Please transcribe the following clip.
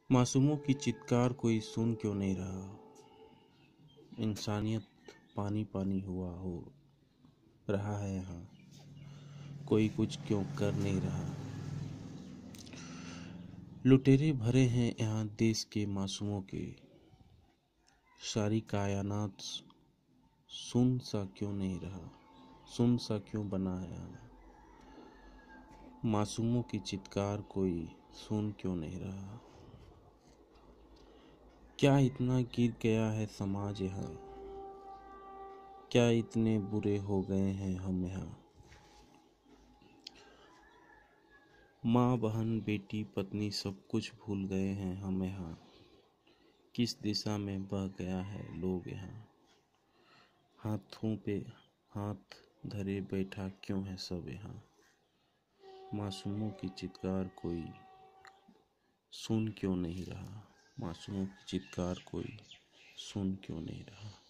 मासूमों की चित्कार कोई सुन क्यों नहीं रहा। इंसानियत पानी पानी हुआ हो रहा है यहाँ, कोई कुछ क्यों कर नहीं रहा। लुटेरे भरे हैं यहाँ देश के मासूमों के, सारी कायनात सुन सा क्यों नहीं रहा, सुन सा क्यों बना है यहाँ। मासूमों की चित्कार कोई सुन क्यों नहीं रहा। क्या इतना गिर गया है समाज यहाँ, क्या इतने बुरे हो गए हैं हम यहाँ। माँ बहन बेटी पत्नी सब कुछ भूल गए हैं हम यहाँ, किस दिशा में बह गया है लोग यहाँ। हाथों पे हाथ धरे बैठा क्यों है सब यहाँ। मासूमों की चित्कार कोई सुन क्यों नहीं रहा, मासूमों की चित्कार कोई सुन क्यों नहीं रहा।